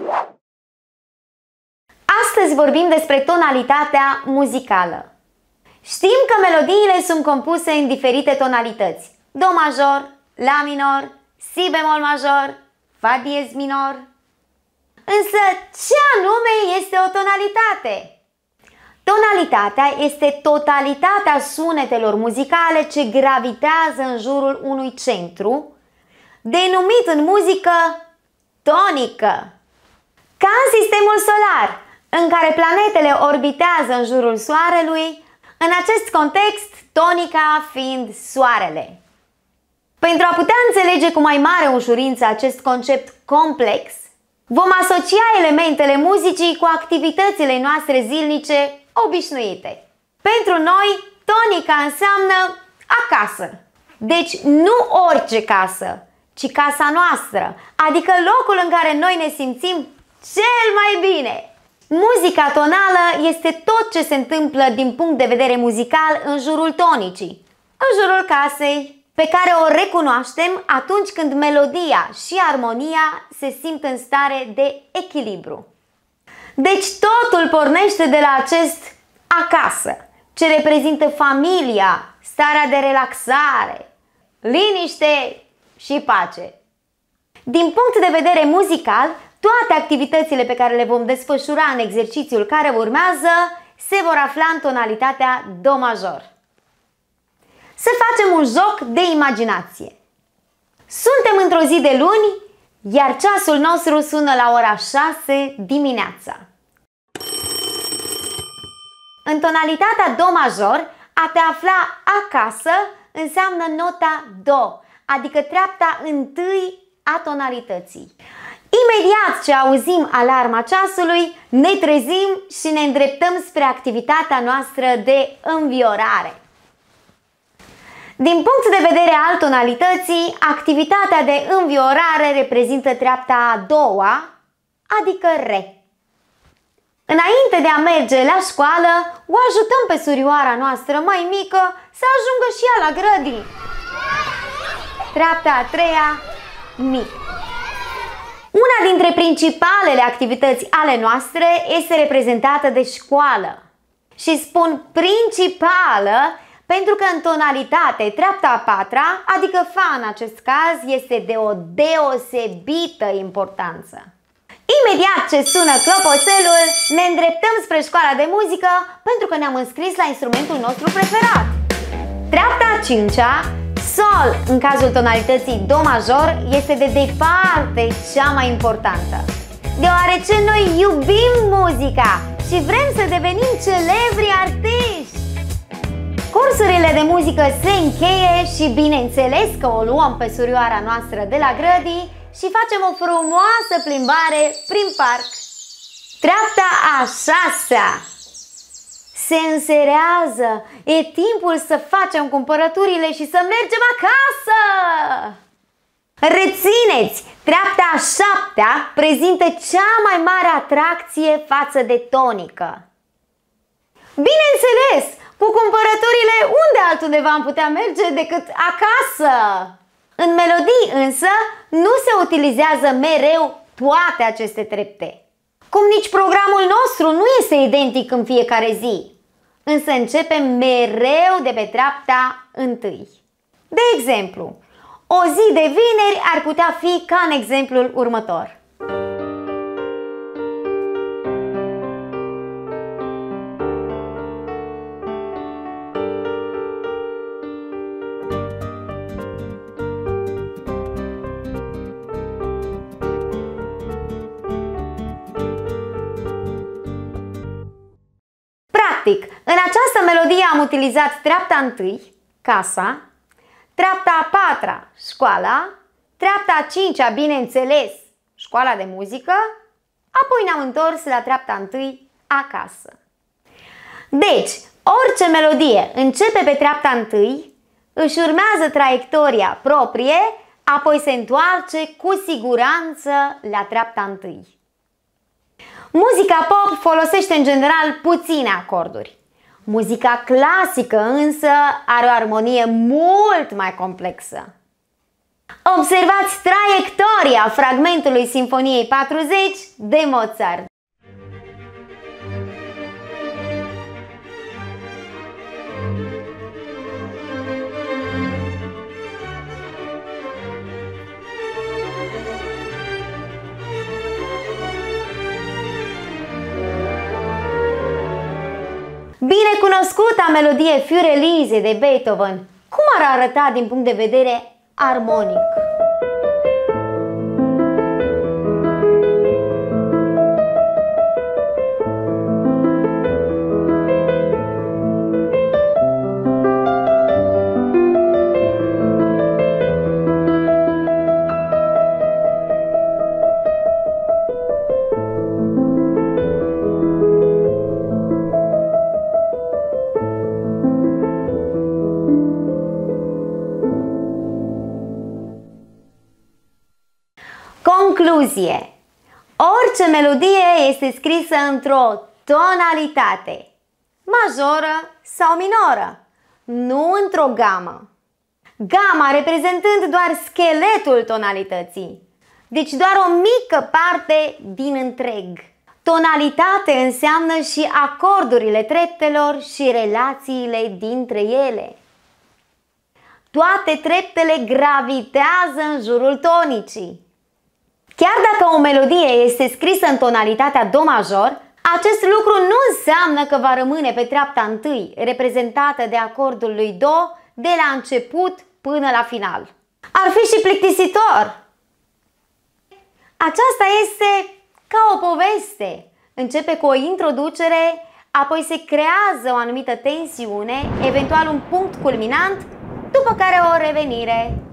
Astăzi vorbim despre tonalitatea muzicală. Știm că melodiile sunt compuse în diferite tonalități: Do major, La minor, Si bemol major, Fa diez minor. Însă, ce anume este o tonalitate? Tonalitatea este totalitatea sunetelor muzicale ce gravitează în jurul unui centru, denumit în muzică tonică. Ca în sistemul solar, în care planetele orbitează în jurul Soarelui, în acest context, tonica fiind Soarele. Pentru a putea înțelege cu mai mare ușurință acest concept complex, vom asocia elementele muzicii cu activitățile noastre zilnice obișnuite. Pentru noi, tonica înseamnă acasă. Deci nu orice casă, ci casa noastră, adică locul în care noi ne simțim cel mai bine. Muzica tonală este tot ce se întâmplă din punct de vedere muzical în jurul tonicii, în jurul casei, pe care o recunoaștem atunci când melodia și armonia se simt în stare de echilibru. Deci totul pornește de la acest acasă, ce reprezintă familia, starea de relaxare, liniște și pace. Din punct de vedere muzical, toate activitățile pe care le vom desfășura în exercițiul care urmează se vor afla în tonalitatea Do major. Să facem un joc de imaginație. Suntem într-o zi de luni, iar ceasul nostru sună la ora 6 dimineața. În tonalitatea Do major, a te afla acasă înseamnă nota Do, adică treapta întâi a tonalității. Imediat ce auzim alarma ceasului, ne trezim și ne îndreptăm spre activitatea noastră de înviorare. Din punct de vedere al tonalității, activitatea de înviorare reprezintă treapta a doua, adică Re. Înainte de a merge la școală, o ajutăm pe surioara noastră mai mică să ajungă și ea la grădini. Treapta a treia, Mi. Una dintre principalele activități ale noastre este reprezentată de școală. Și spun principală pentru că în tonalitate treapta a patra, adică Fa în acest caz, este de o deosebită importanță. Imediat ce sună clopoțelul, ne îndreptăm spre școala de muzică pentru că ne-am înscris la instrumentul nostru preferat. Treapta a cincea, Sol, în cazul tonalității Do major, este de departe cea mai importantă, deoarece noi iubim muzica și vrem să devenim celebri artiști. Cursurile de muzică se încheie și bineînțeles că o luăm pe surioara noastră de la grădii și facem o frumoasă plimbare prin parc. Treapta a șasea, se înserează, e timpul să facem cumpărăturile și să mergem acasă! Rețineți, treapta a șaptea prezintă cea mai mare atracție față de tonică. Bineînțeles, cu cumpărăturile unde altundeva am putea merge decât acasă? În melodii însă nu se utilizează mereu toate aceste trepte. Cum nici programul nostru nu este identic în fiecare zi. Însă începem mereu de pe treapta întâi. De exemplu, o zi de vineri ar putea fi ca în exemplul următor. Practic, în această melodie am utilizat treapta întâi, casa, treapta a patra, școala, treapta a cincea, bineînțeles, școala de muzică, apoi ne-am întors la treapta întâi, acasă. Deci, orice melodie începe pe treapta întâi, își urmează traiectoria proprie, apoi se întoarce cu siguranță la treapta întâi. Muzica pop folosește în general puține acorduri. Muzica clasică însă are o armonie mult mai complexă. Observați traiectoria fragmentului Sinfoniei 40 de Mozart. Binecunoscuta melodie Für Elise de Beethoven, cum ar arăta din punct de vedere armonic? Concluzie. Orice melodie este scrisă într-o tonalitate majoră sau minoră, nu într-o gamă. Gama reprezentând doar scheletul tonalității, deci doar o mică parte din întreg. Tonalitate înseamnă și acordurile treptelor și relațiile dintre ele. Toate treptele gravitează în jurul tonicii. Chiar dacă o melodie este scrisă în tonalitatea do major, acest lucru nu înseamnă că va rămâne pe treapta întâi, reprezentată de acordul lui do, de la început până la final. Ar fi și plictisitor. Aceasta este ca o poveste. Începe cu o introducere, apoi se creează o anumită tensiune, eventual un punct culminant, după care o revenire.